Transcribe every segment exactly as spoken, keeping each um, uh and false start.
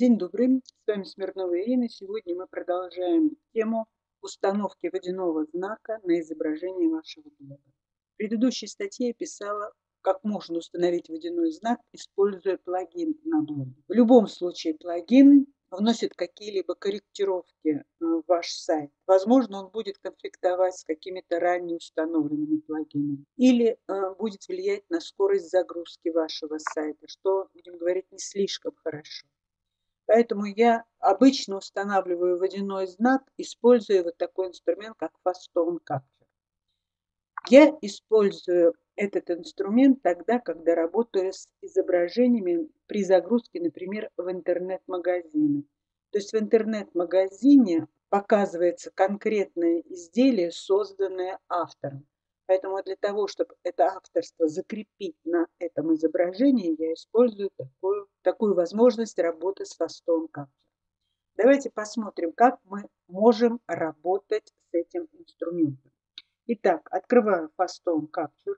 День добрый, с вами Смирнова Ирина. Сегодня мы продолжаем тему установки водяного знака на изображение вашего блога. В предыдущей статье я писала, как можно установить водяной знак, используя плагин на блоге. В любом случае плагин вносит какие-либо корректировки в ваш сайт. Возможно, он будет конфликтовать с какими-то ранее установленными плагинами. Или э, будет влиять на скорость загрузки вашего сайта, что, будем говорить, не слишком хорошо. Поэтому я обычно устанавливаю водяной знак, используя вот такой инструмент, как Fastone Capture. Я использую этот инструмент тогда, когда работаю с изображениями при загрузке, например, в интернет-магазины. То есть в интернет-магазине показывается конкретное изделие, созданное автором. Поэтому для того, чтобы это авторство закрепить на этом изображении, я использую такую, такую возможность работы с Fastone Capture. Давайте посмотрим, как мы можем работать с этим инструментом. Итак, открываю Fastone Capture.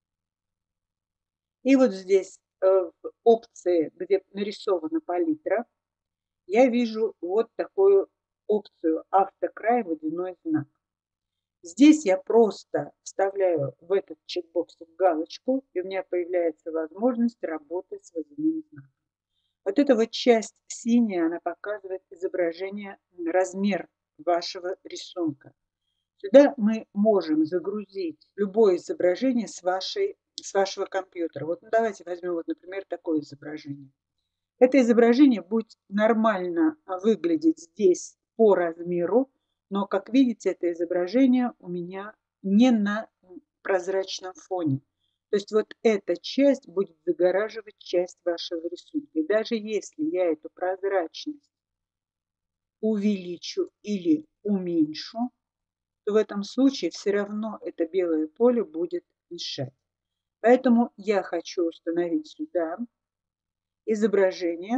И вот здесь э, в опции, где нарисована палитра, я вижу вот такую опцию «Автокрай водяной знак». Здесь я просто вставляю в этот чекбоксик галочку, и у меня появляется возможность работать с водяным знаком. Вот эта вот часть синяя, она показывает изображение, размер вашего рисунка. Сюда мы можем загрузить любое изображение с, вашей, с вашего компьютера. Вот ну, давайте возьмем, вот, например, такое изображение. Это изображение будет нормально выглядеть здесь по размеру, но, как видите, это изображение у меня не на прозрачном фоне. То есть вот эта часть будет загораживать часть вашего рисунка. И даже если я эту прозрачность увеличу или уменьшу, то в этом случае все равно это белое поле будет мешать. Поэтому я хочу установить сюда изображение,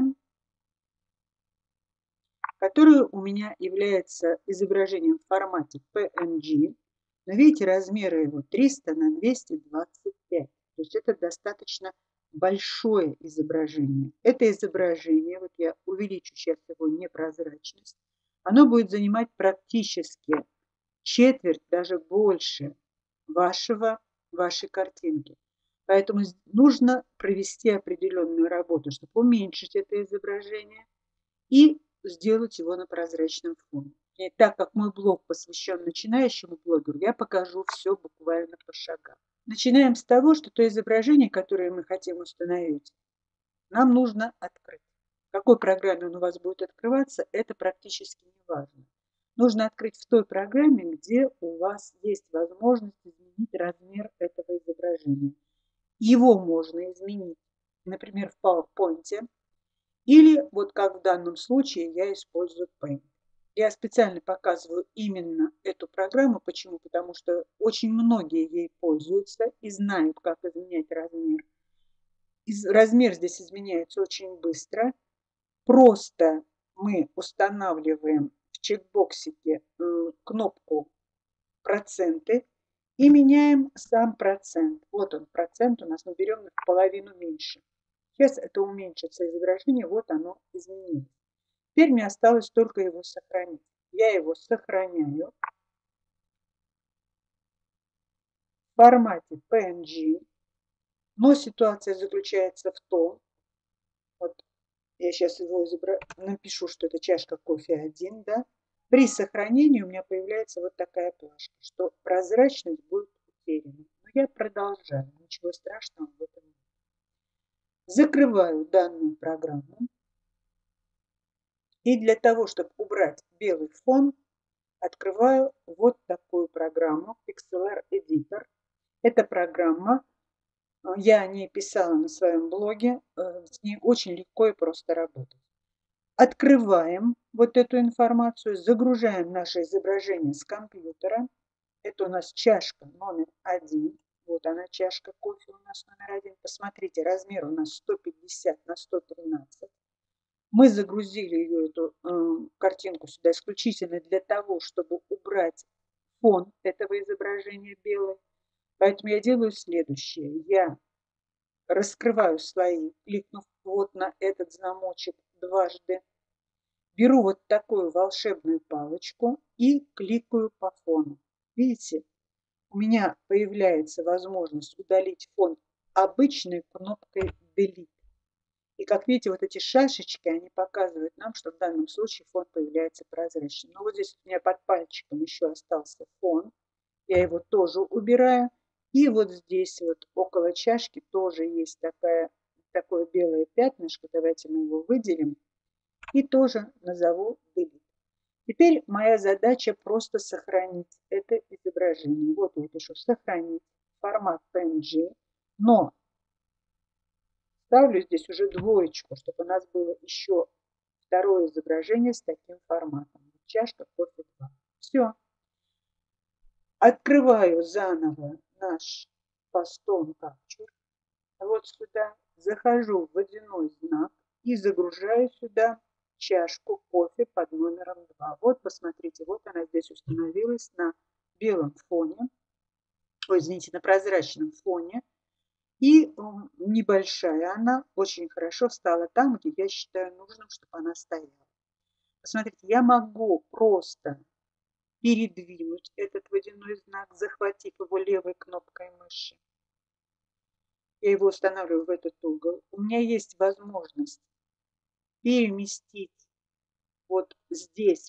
которое у меня является изображением в формате пи эн джи. Но видите, размеры его триста на двести двадцать пять. То есть это достаточно большое изображение. Это изображение, вот я увеличу сейчас его непрозрачность, оно будет занимать практически четверть, даже больше вашего, вашей картинки. Поэтому нужно провести определенную работу, чтобы уменьшить это изображение и сделать его на прозрачном фоне. И так как мой блог посвящен начинающему блогеру, я покажу все буквально по шагам. Начинаем с того, что то изображение, которое мы хотим установить, нам нужно открыть. В какой программе он у вас будет открываться, это практически не важно. Нужно открыть в той программе, где у вас есть возможность изменить размер этого изображения. Его можно изменить, например, в PowerPoint, или вот как в данном случае я использую Paint. Я специально показываю именно эту программу. Почему? Потому что очень многие ей пользуются и знают, как изменять размер. Размер здесь изменяется очень быстро. Просто мы устанавливаем в чекбоксике кнопку «Проценты» и меняем сам процент. Вот он, процент у нас, мы берем в половину меньше. Сейчас это уменьшится изображение, вот оно изменилось. Теперь мне осталось только его сохранить. Я его сохраняю в формате пи эн джи, но ситуация заключается в том, вот я сейчас его изобра... напишу, что это чашка кофе один, да, при сохранении у меня появляется вот такая плашка, что прозрачность будет утеряна. Но я продолжаю, ничего страшного в этом нет. Закрываю данную программу. И для того, чтобы убрать белый фон, открываю вот такую программу Pixlr Editor. Эта программа, я о ней писала на своем блоге, с ней очень легко и просто работать. Открываем вот эту информацию, загружаем наше изображение с компьютера. Это у нас чашка номер один. Вот она, чашка кофе у нас номер один. Посмотрите, размер у нас сто пятьдесят на сто тринадцать. Мы загрузили ее, эту э, картинку сюда исключительно для того, чтобы убрать фон этого изображения белый. Поэтому я делаю следующее. Я раскрываю слои, кликнув вот на этот замочек дважды. беру вот такую волшебную палочку и кликаю по фону. Видите, у меня появляется возможность удалить фон обычной кнопкой Delete. И как видите, вот эти шашечки, они показывают нам, что в данном случае фон появляется прозрачным. Но вот здесь у меня под пальчиком еще остался фон. Я его тоже убираю. И вот здесь вот около чашки тоже есть такая, такое белое пятнышко. Давайте мы его выделим. И тоже назову Delete. Теперь моя задача просто сохранить это изображение. Вот я пишу сохранить формат пи эн джи, но ставлю здесь уже двоечку, чтобы у нас было еще второе изображение с таким форматом. Чашка кофе два. Все. Открываю заново наш Postone Capture. Вот сюда. Захожу в водяной знак и загружаю сюда чашку кофе под номером два. Вот, посмотрите, вот она здесь установилась на белом фоне. Ой, извините, на прозрачном фоне. И небольшая она, очень хорошо встала там, где я считаю нужным, чтобы она стояла. Посмотрите, я могу просто передвинуть этот водяной знак, захватив его левой кнопкой мыши. Я его устанавливаю в этот угол. У меня есть возможность переместить вот здесь,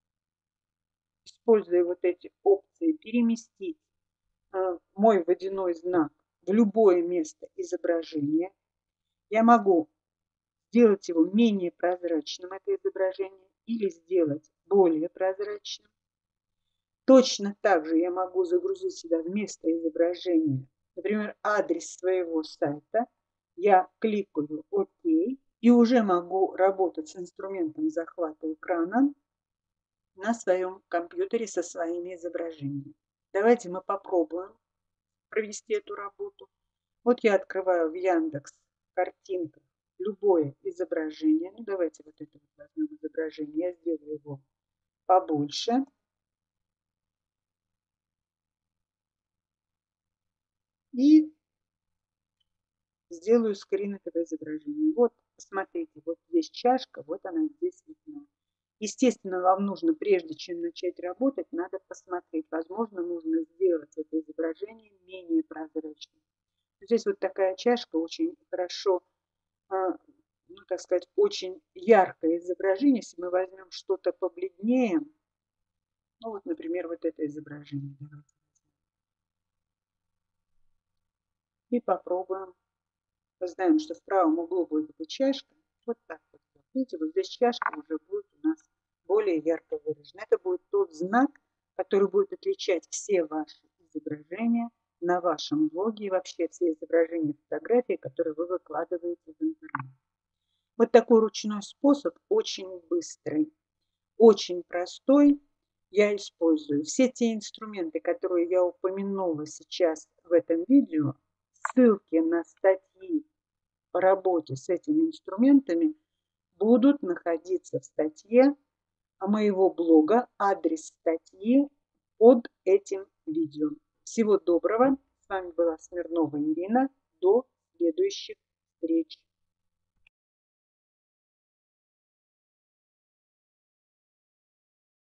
используя вот эти опции, переместить э, мой водяной знак в любое место изображения. Я могу сделать его менее прозрачным, это изображение, или сделать более прозрачным. Точно так же я могу загрузить сюда вместо изображения, например, адрес своего сайта. Я кликаю ОК и уже могу работать с инструментом захвата экрана на своем компьютере со своими изображениями. Давайте мы попробуем провести эту работу. Вот я открываю в Яндекс картинках любое изображение. Ну, давайте вот это вот возьмем изображение. Я сделаю его побольше. И сделаю скрин этого изображения. Вот, посмотрите, вот здесь чашка, вот она здесь видна. Естественно, вам нужно, прежде чем начать работать, надо посмотреть. Возможно, нужно сделать это изображение менее прозрачным. Здесь вот такая чашка очень хорошо, ну, так сказать, очень яркое изображение. Если мы возьмем что-то побледнее, ну, вот, например, вот это изображение. Давайте. И попробуем. Мы знаем, что в правом углу будет эта чашка. Вот так вот. Видите, вот здесь чашка уже будет у нас более ярко выражена. Это будет тот знак, который будет отличать все ваши изображения на вашем блоге и вообще все изображения фотографий, которые вы выкладываете в интернет. Вот такой ручной способ, очень быстрый, очень простой, я использую. Все те инструменты, которые я упомянула сейчас в этом видео, ссылки на статьи по работе с этими инструментами будут находиться в статье моего блога, адрес статьи под этим видео. Всего доброго. С вами была Смирнова Ирина. До следующих встреч.